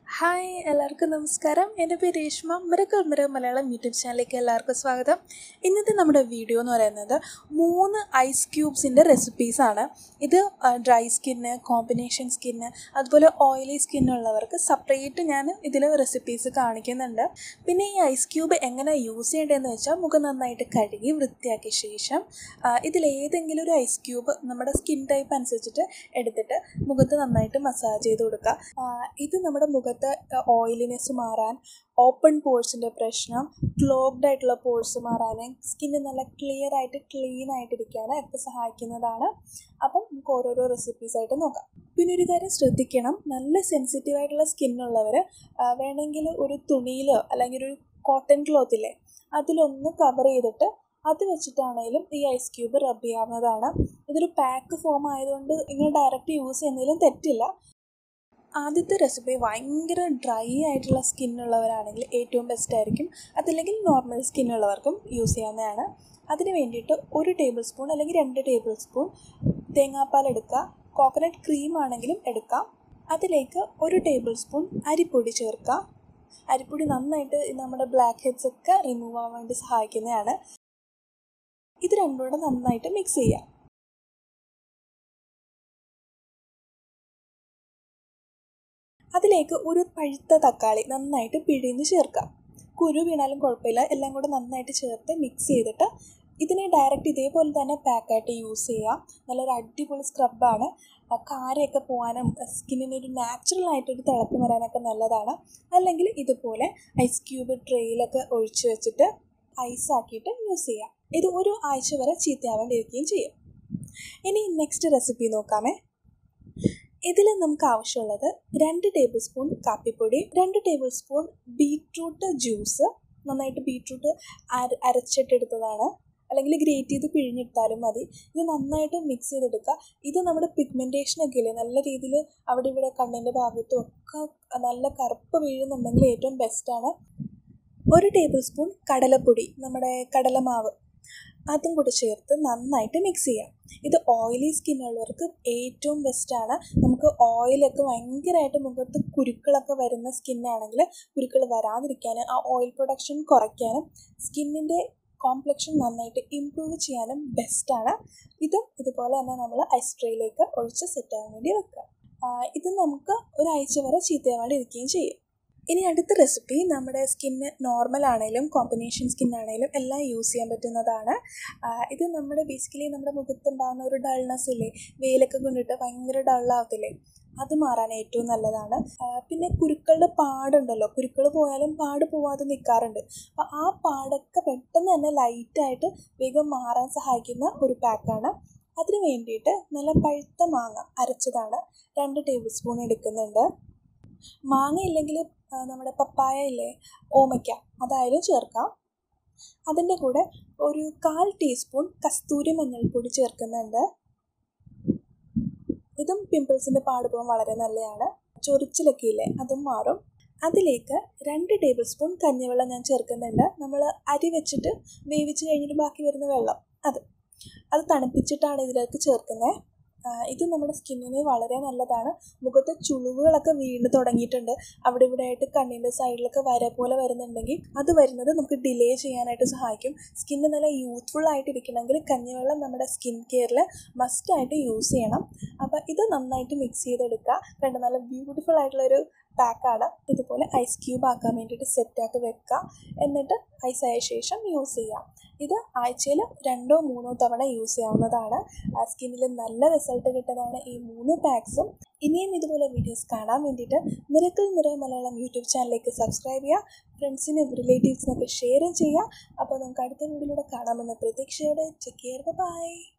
Hi എല്ലാവർക്കും നമസ്കാരം. എൻ്റെ പേര് Reshma. Miracle mirror Malayalam YouTube ചാനലിലേക്ക് എല്ലാവർക്കും സ്വാഗതം. ഇന്നത്തെ നമ്മുടെ വീഡിയോ എന്ന് പറയുന്നത് 3 ഐസ് ക്യൂബ്സിൻ്റെ റെസിപ്പീസാണ്. ഇത് ഡ്രൈ സ്കിന്ന്, കോമ്പിനേഷൻ സ്കിന്ന്, അതുപോലെ ഓയിലി സ്കിന്നുള്ളവർക്ക് സെപ്പറേറ്റ് ഞാൻ ഇതിൽ റെസിപ്പീസ് കാണിക്കുന്നുണ്ട്. പിന്നെ ഈ ഐസ് ക്യൂബ് എങ്ങനെ യൂസ് ചെയ്യേണ്ടതെന്ന് വെച്ചാൽ മുഖം നന്നായിട്ട് കഴുകി വൃത്തിയാക്കിയ ശേഷം ഇതിലേതെങ്കിലും ഒരു ഐസ് ക്യൂബ് നമ്മുടെ സ്കിൻ ടൈപ്പ് അനുസരിച്ചിട്ട് എടുത്തിട്ട് മുഖത്ത് നന്നായിട്ട് മസാജ് ചെയ്ത് കൊടുക്കുക. ഇത് നമ്മുടെ മുഖത്ത് ഓയിലിനെസ് മാറാൻ, ഓപ്പൺ പോഴ്സിൻ്റെ പ്രശ്നം, ക്ലോഗ്ഡ് ആയിട്ടുള്ള പോഴ്സ് മാറാൻ, സ്കിന്ന് നല്ല ക്ലിയർ ആയിട്ട് ക്ലീൻ ആയിട്ടിരിക്കാൻ ഒക്കെ സഹായിക്കുന്നതാണ്. അപ്പം നമുക്ക് ഓരോരോ റെസിപ്പീസായിട്ട് നോക്കാം. പിന്നെ ഒരു കാര്യം ശ്രദ്ധിക്കണം, നല്ല സെൻസിറ്റീവായിട്ടുള്ള സ്കിന്നുള്ളവർ വേണമെങ്കിൽ ഒരു തുണിയിലോ അല്ലെങ്കിൽ ഒരു കോട്ടൺ ക്ലോത്തില്ലേ അതിലൊന്ന് കവർ ചെയ്തിട്ട് അത് വെച്ചിട്ടാണെങ്കിലും ഈ ഐസ് ക്യൂബ് റബ്ബ് ചെയ്യാവുന്നതാണ്. ഇതൊരു പാക്ക് ഫോം ആയതുകൊണ്ട് ഇങ്ങനെ ഡയറക്റ്റ് യൂസ് ചെയ്യുന്നതിലും തെറ്റില്ല. ആദ്യത്തെ റെസിപ്പി ഭയങ്കര ഡ്രൈ ആയിട്ടുള്ള സ്കിന്നുള്ളവരാണെങ്കിൽ ഏറ്റവും ബെസ്റ്റ് ആയിരിക്കും. അതല്ലെങ്കിൽ നോർമൽ സ്കിന്നുള്ളവർക്കും യൂസ് ചെയ്യാവുന്നതാണ്. അതിന് വേണ്ടിയിട്ട് 1 ടേബിൾ സ്പൂൺ അല്ലെങ്കിൽ 2 ടേബിൾ സ്പൂൺ തേങ്ങാപ്പാൽ എടുക്കുക. കോക്കനട്ട് ക്രീം ആണെങ്കിലും എടുക്കാം. അതിലേക്ക് 1 ടേബിൾ സ്പൂൺ അരിപ്പൊടി ചേർക്കുക. അരിപ്പൊടി നന്നായിട്ട് നമ്മുടെ ബ്ലാക്ക് ഹെഡ്സ് ഒക്കെ റിമൂവ് ആവാൻ വേണ്ടി സഹായിക്കുന്നതാണ്. ഇത് രണ്ടും കൂടെ നന്നായിട്ട് മിക്സ് ചെയ്യുക. അതിലേക്ക് ഒരു പഴുത്ത തക്കാളി നന്നായിട്ട് പിഴിഞ്ഞ് ചേർക്കുക. കുരു വീണാലും കുഴപ്പമില്ല. എല്ലാം കൂടെ നന്നായിട്ട് ചേർത്ത് മിക്സ് ചെയ്തിട്ട് ഇതിനെ ഡയറക്റ്റ് ഇതേപോലെ തന്നെ പാക്കായിട്ട് യൂസ് ചെയ്യാം. നല്ലൊരു അടിപൊളി സ്ക്രബാണ്. കാരയൊക്കെ പോകാനും സ്കിന്നിനൊരു നാച്ചുറലായിട്ടൊരു തിളക്കം വരാനൊക്കെ നല്ലതാണ്. അല്ലെങ്കിൽ ഇതുപോലെ ഐസ് ക്യൂബ് ട്രെയിലൊക്കെ ഒഴിച്ച് വെച്ചിട്ട് ഐസാക്കിയിട്ട് യൂസ് ചെയ്യാം. ഇത് ഒരു ആഴ്ച വരെ ചീത്തയാവാണ്ടിരിക്കുകയും ചെയ്യും. ഇനി നെക്സ്റ്റ് റെസിപ്പി നോക്കാമേ. ഇതിൽ നമുക്ക് ആവശ്യമുള്ളത് 2 ടേബിൾ സ്പൂൺ കാപ്പിപ്പൊടി, 2 ടേബിൾ സ്പൂൺ ബീട്രൂട്ട് ജ്യൂസ്, നന്നായിട്ട് ബീട്രൂട്ട് അരച്ചിട്ടെടുത്തതാണ്, അല്ലെങ്കിൽ ഗ്രേറ്റ് ചെയ്ത് പിഴിഞ്ഞിട്ടാലും മതി. ഇത് നന്നായിട്ട് മിക്സ് ചെയ്തെടുക്കുക. ഇത് നമ്മുടെ പിഗ്മെൻറ്റേഷനൊക്കെ ഇല്ലേ നല്ല രീതിയിൽ അവിടെ ഇവിടെ കണ്ണിൻ്റെ ഭാഗത്തും ഒക്കെ നല്ല കറുപ്പ് വീഴുന്നുണ്ടെങ്കിൽ ഏറ്റവും ബെസ്റ്റാണ്. 1 ടേബിൾ സ്പൂൺ കടലപ്പൊടി, നമ്മുടെ കടലമാവ്, അതും കൂടെ ചേർത്ത് നന്നായിട്ട് മിക്സ് ചെയ്യാം. ഇത് ഓയിലി സ്കിന്നുള്ളവർക്ക് ഏറ്റവും ബെസ്റ്റാണ്. നമുക്ക് ഓയിലൊക്കെ ഭയങ്കരമായിട്ട് മുഖത്ത് കുരുക്കളൊക്കെ വരുന്ന സ്കിന്നാണെങ്കിൽ കുരുക്കൾ വരാതിരിക്കാനും ആ ഓയിൽ പ്രൊഡക്ഷൻ കുറയ്ക്കാനും സ്കിന്നിൻ്റെ കോംപ്ലക്ഷൻ നന്നായിട്ട് ഇമ്പ്രൂവ് ചെയ്യാനും ബെസ്റ്റാണ്. ഇതും ഇതുപോലെ തന്നെ നമ്മൾ ഐസ് ട്രേയിലേക്ക് ഒഴിച്ച് സെറ്റാകാൻ വേണ്ടി വെക്കുക. ഇത് നമുക്ക് ഒരാഴ്ച വരെ ചീത്തയാവാണ്ടിരിക്കുകയും ചെയ്യും. ഇനി അടുത്ത റെസിപ്പി നമ്മുടെ സ്കിന്ന് നോർമൽ ആണെങ്കിലും കോമ്പിനേഷൻ സ്കിന്നാണെങ്കിലും എല്ലാം യൂസ് ചെയ്യാൻ പറ്റുന്നതാണ്. ഇത് ബേസിക്കലി നമ്മുടെ മുഖത്തുണ്ടാകുന്ന ഒരു ഡൾനെസ് ഇല്ലേ, വെയിലൊക്കെ കൊണ്ടിട്ട് ഭയങ്കര ഡള്ളാവത്തില്ലേ, അത് മാറാൻ ഏറ്റവും നല്ലതാണ്. പിന്നെ കുരുക്കളുടെ പാടുണ്ടല്ലോ, കുരുക്കൾ പോയാലും പാട് പോവാതെ നിൽക്കാറുണ്ട്. അപ്പോൾ ആ പാടൊക്കെ പെട്ടെന്ന് തന്നെ ലൈറ്റായിട്ട് വേഗം മാറാൻ സഹായിക്കുന്ന ഒരു പാക്കാണ്. അതിന് വേണ്ടിയിട്ട് നല്ല പഴുത്ത മാങ്ങ അരച്ചതാണ് 2 ടേബിൾ സ്പൂൺ എടുക്കുന്നുണ്ട്. മാങ്ങ ഇല്ലെങ്കിൽ നമ്മുടെ പപ്പായ ഇല്ലേ, ഓമയ്ക്ക, അതായാലും ചേർക്കാം. അതിൻ്റെ കൂടെ ഒരു 1/4 ടീസ്പൂൺ കസ്തൂരി മഞ്ഞൾപ്പൊടി ചേർക്കുന്നുണ്ട്. ഇതും പിമ്പിൾസിൻ്റെ പാട് പോകാൻ വളരെ നല്ലതാണ്. ചൊറിച്ചിലൊക്കെ ഇല്ലേ അതും മാറും. അതിലേക്ക് 2 ടേബിൾ സ്പൂൺ കഞ്ഞിവെള്ളം ഞാൻ ചേർക്കുന്നുണ്ട്. നമ്മൾ അരി വെച്ചിട്ട് വേവിച്ച് കഴിഞ്ഞിട്ട് ബാക്കി വരുന്ന വെള്ളം അത് തണുപ്പിച്ചിട്ടാണ് ഇതിലേക്ക് ചേർക്കുന്നത്. ഇത് നമ്മുടെ സ്കിന്നിന് വളരെ നല്ലതാണ്. മുഖത്തെ ചുളിവുകളൊക്കെ വീണ് തുടങ്ങിയിട്ടുണ്ട്, അവിടെ ഇവിടെ ആയിട്ട് കണ്ണിൻ്റെ സൈഡിലൊക്കെ വര പോലെ വരുന്നുണ്ടെങ്കിൽ അത് വരുന്നത് നമുക്ക് ഡിലേ ചെയ്യാനായിട്ട് സഹായിക്കും. സ്കിന്ന് നല്ല യൂത്ത്ഫുൾ ആയിട്ടിരിക്കണമെങ്കിൽ കഞ്ഞിവെള്ളം നമ്മുടെ സ്കിൻ കെയറിൽ മസ്റ്റായിട്ട് യൂസ് ചെയ്യണം. അപ്പോൾ ഇത് നന്നായിട്ട് മിക്സ് ചെയ്തെടുക്കുക. കണ്ട് നല്ല ബ്യൂട്ടിഫുൾ ആയിട്ടുള്ളൊരു പാക്കാണ്. ഇതുപോലെ ഐസ് ക്യൂബ് ആക്കാൻ വേണ്ടിയിട്ട് സെറ്റാക്കി വെക്കുക. എന്നിട്ട് ഐസായ ശേഷം യൂസ് ചെയ്യാം. ഇത് ആഴ്ചയിൽ 2 or 3 തവണ യൂസ് ചെയ്യാവുന്നതാണ്. സ്കിന്നിൽ നല്ല റിസൾട്ട് കിട്ടുന്നതാണ് ഈ 3 പാക്സും. ഇനിയും ഇതുപോലെ വീഡിയോസ് കാണാൻ വേണ്ടിയിട്ട് മിറക്കിൾ മിറർ മലയാളം യൂട്യൂബ് ചാനലിലേക്ക് സബ്സ്ക്രൈബ് ചെയ്യുക. ഫ്രണ്ട്സിനും റിലേറ്റീവ്സിനൊക്കെ ഷെയറും ചെയ്യുക. അപ്പോൾ നമുക്ക് അടുത്ത വീഡിയോയിലൂടെ കാണാമെന്ന പ്രതീക്ഷയോടെ ടേക്ക് കെയർ, ബൈ.